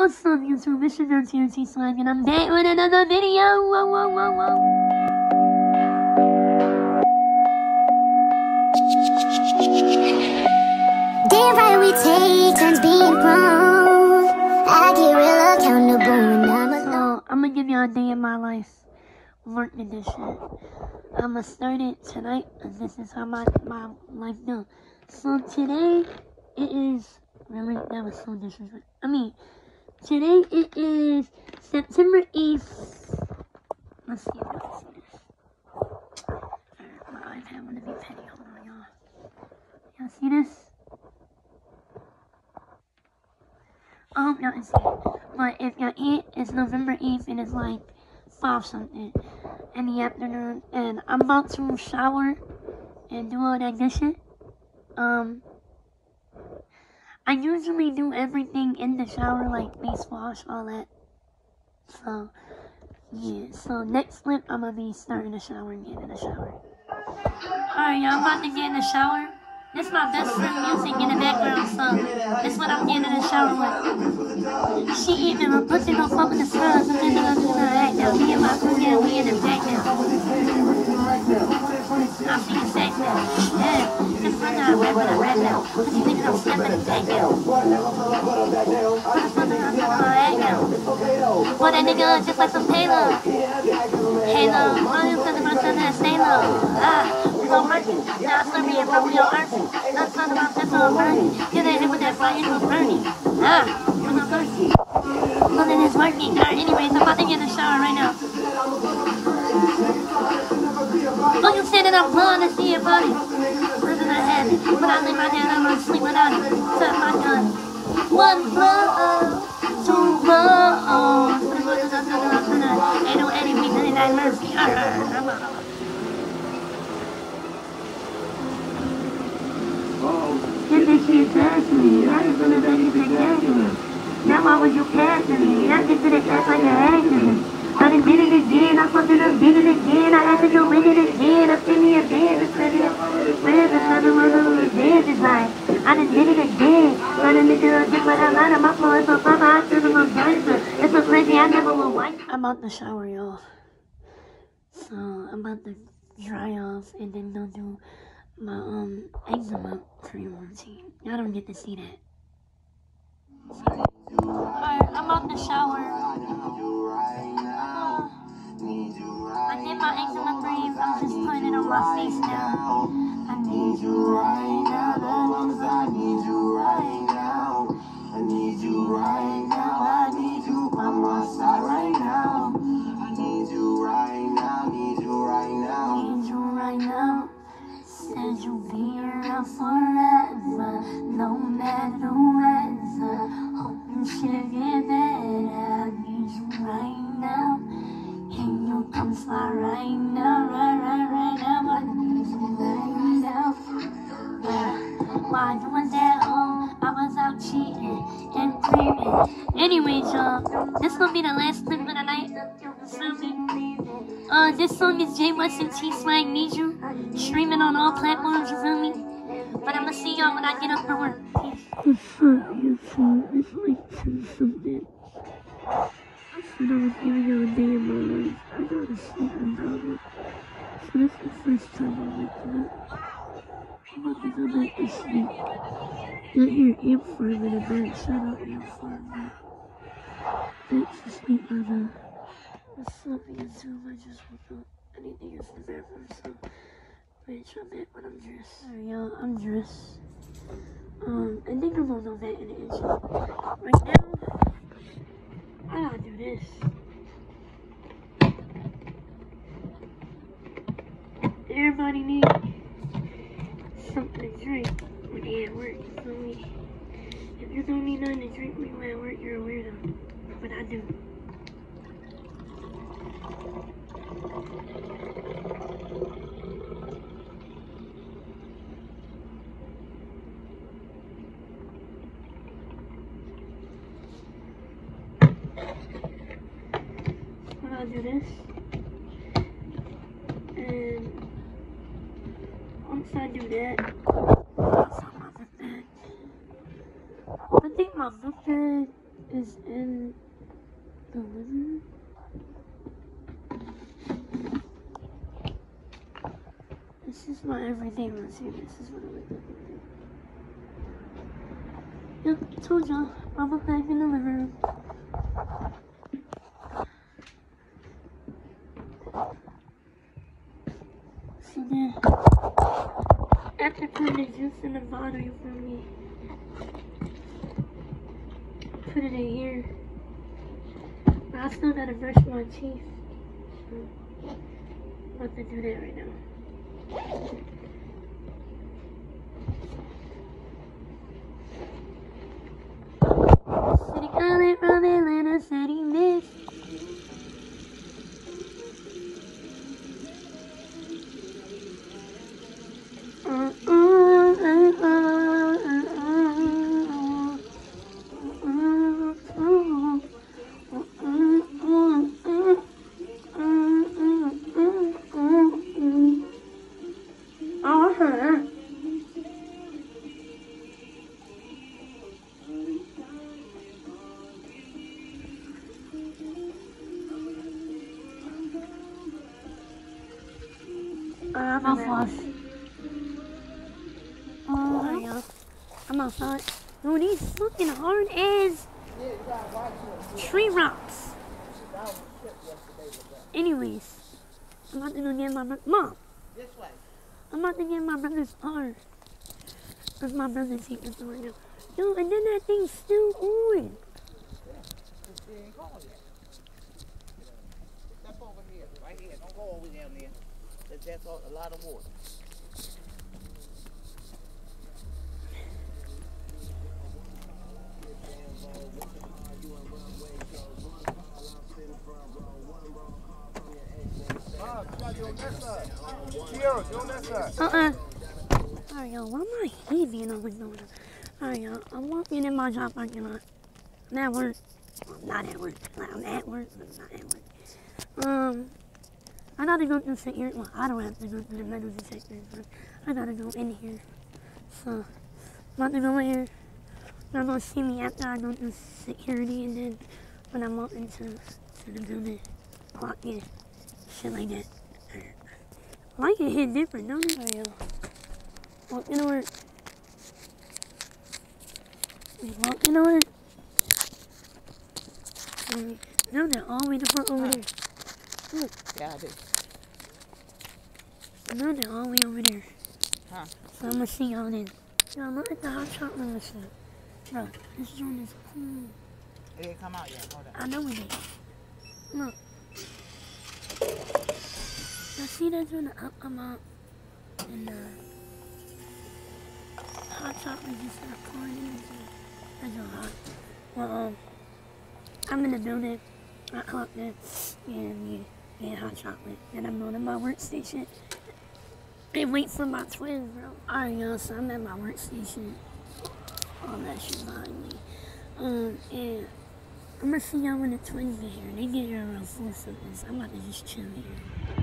What's up, YouTube? It's your girl TNT Swag, and I'm back with another video. Whoa, whoa, whoa, whoa. Damn right we take turns being grown. I get real accountable when I'm alone. So, I'm gonna give y'all a day in my life work edition. I'm gonna start it tonight, and this is how my life goes. So today, it is, really, that was so disrespectful. Today it is September 8th. Let's see if y'all can see this. Alright, my iPad wanna be petty. Hold on, y'all. Y'all see this? I hope y'all can see it. But if y'all eat, it's November 8th and it's like 5 something in the afternoon. And I'm about to shower and do all that good shit. I usually do everything in the shower, like face wash, all that. So, yeah. So, next clip, I'm gonna be starting the shower and getting in the shower. Alright, y'all, I'm about to get in the shower. This is my best friend music in the background, so this is what I'm getting in the shower with. She eating my pussy, don't fuck with the scrubs, and then they're gonna do the act now. Me and my friend, yeah, we in the back now. I'm being sex now. Yeah, this friend now, I rap now. Pussy niggas, I'm stepping the back now. Boy, that nigga look just like some payload. Halo, all you talking about something, stay low. We gon' work it. Now I start being from real artsy. Not talking about this on burning. Get that hit with that fire, it's burning. Cause I'm thirsty. Nothing is working. Alright, anyways, I'm about to get in the shower right now. Oh, you said that I'm blonde to see your body. Living I have it. When I lay my head, I'm gonna sleep without it. Suck my gun. One blow, two blows. Ain't no Eddie, we did that mercy. I'm out. Get this shit past me. I ain't feeling anything spectacular. Now why was you passing me? I get to the test like an accident. I done did it again, I fucking up did it again. I had to go in it again. I sent me a band to send it. Where's another one of those bands is like? I done did it again. I done did it just like a lot of my floor. It's a fuck, I feel a little gangster. It's so crazy, I never will wipe. I'm about to shower, y'all. So, I'm about to dry off and then go do my eczema cream routine. Y'all don't get to see that. Alright, I'm out the shower. I did my eczema cream. I'm just putting it on my face now. I need you right now. I need you right now. I need you right now. I need you by my side right now. I need you right now. Need you right now. Need you right now. Said you'll be around forever, no matter what. Hope you should get better. I need you right now. Can you come fly right now? Right now. I need you right now. While you was at home, I was out cheating and creeping. Anyways, y'all, this gonna be the last clip of the night. This song is J West and T Swag Need You, streaming on all platforms, you feel me? But I'ma see y'all when I get up for work. Peace. What's up, YouTube? It's like 10 something. I said I was giving y'all a day in my life. I got a sleeping problem. So this is the first time I'm waking up. I'm about to go back to sleep. You'll hear Amp Farm in the back. Shout out Amp Farm. Thanks for sleep, brother. What's up, YouTube? I just woke up. I need to use the bathroom, so bitch, I'm back when I'm dressed. Alright, y'all, I'm dressed. I think I'm gonna go back in the intro. Right now, I gotta do this. Everybody needs something to drink when they at work, you feel me? If you don't need nothing to drink when you at work, you're a weirdo. But I do. I'll do this, and once I do that, I think my book bag is in the living room. This is my everyday routine. This is what I wake up and do. Yep, told y'all. I'm back in the living room. So then, after putting the juice in the bottle for me, put it in here. But I still gotta brush my teeth. So I'm about to do that right now. City calling from Atlanta, city miss. I'm outside. Oh, these fucking hard as tree rocks. Anyways, I'm about to go get my mom. This way. I'm about to get my brother's car. Because my brother's taking it right now. Yo, and then that thing's still on. She ain't gone yet. Step over here, right here. Don't go over down there. That's a lot of water. Alright, yo, why am I heavy and always doing this? Alright, yo, I'm walking in my job parking lot. I'm at work. Well, I'm not at work. I'm at work, but I'm not at work. I gotta go through security. Well, I don't have to go through the metal detector, but I gotta go in here. So, I'm about to go in here. They're gonna see me after I go through security, and then when I walk into the building, clock in, shit like that. I like it hit different, don't it? Alright, yo. Walking to work. Walking to work. No, they're all the way to front over there. Look. Yeah, I do. No, they're all the way over there. Huh? So I'm gonna see y'all then. Yo, look at the hot chocolate machine. Bro, this joint is cool. It didn't come out yet. Hold on. I know it did. Look. Y'all see that joint come out? And hot chocolate just started pouring in. That's so hot. Well, I'm in the building. I clocked in and get hot chocolate. And I'm going to my workstation. And wait for my twins, bro. Alright, y'all, so I'm at my workstation. All that shit behind me. And I'm gonna see y'all when the twins get here. They get here around 4 something, so I'm about to just chill here.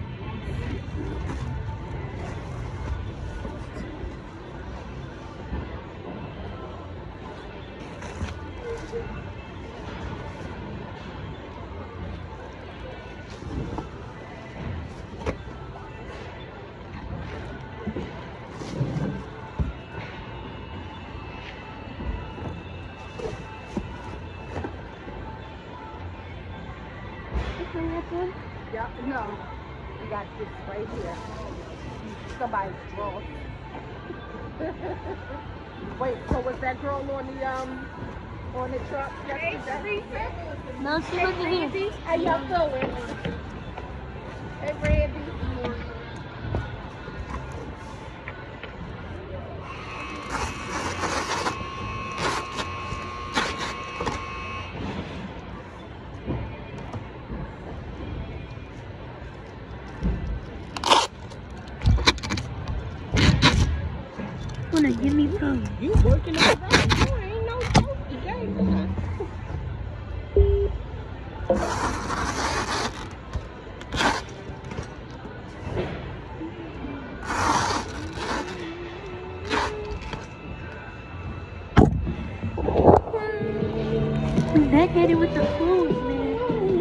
Yeah, no. We got this right here. Somebody's draw. Wait, so was that girl on the truck yesterday? No, she wasn't here. How y'all doing? Hey, Randy. Wanna give me some? You working all right? You ain't no joke today. with the clothes, man.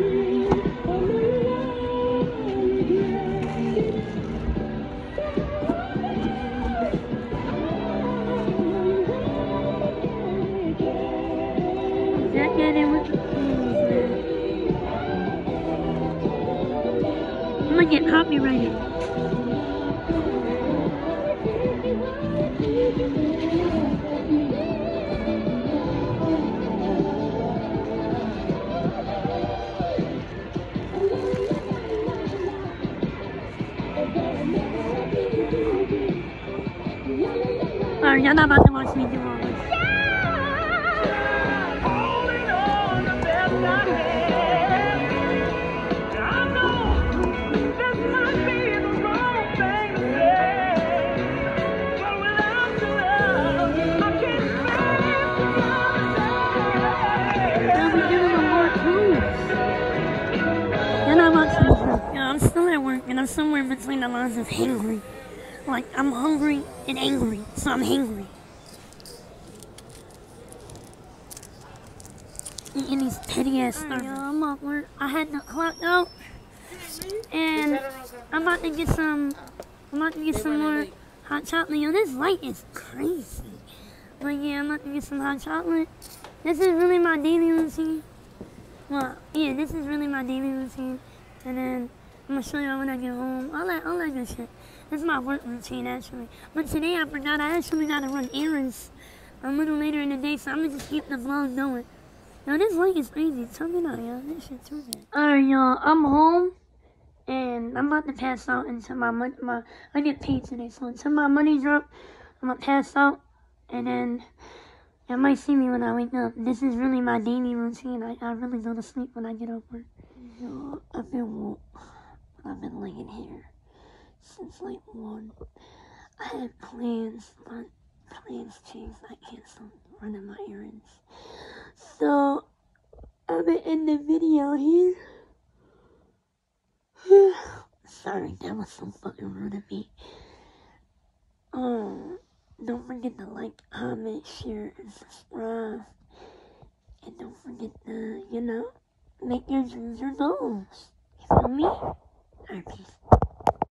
That get in with the clothes, man. I'm gonna get copyrighted. Alright, y'all not about to watch me do all this. I'm still at work and I'm somewhere between the lines of hangry. Like, I'm hungry and angry, so I'm hangry. Eating these petty ass stuff. I'm at work. I had to clock out. And I'm about to get some more hot chocolate. Yo, this light is crazy. But yeah, I'm about to get some hot chocolate. This is really my daily routine. Well, yeah, this is really my daily routine. And then I'm gonna show y'all when I get home. All that good shit. This is my work routine, actually. But today I forgot I actually gotta run errands a little later in the day, so I'm gonna just keep the vlog going. Yo, this light is crazy. Tell me now, yo. This shit too bad. Alright, y'all. I'm home, and I'm about to pass out until I get paid today, so until my money drop, I'm gonna pass out, and then y'all might see me when I wake up. This is really my daily routine. I really go to sleep when I get off work. Yo, I've been laying here since like 1. I had plans, but plans changed. I canceled running my errands. So, I'm gonna end the video here. Sorry, that was so fucking rude of me. Don't forget to like, comment, share, and subscribe. And don't forget to, make your dreams your goals. You feel me? Alright, peace.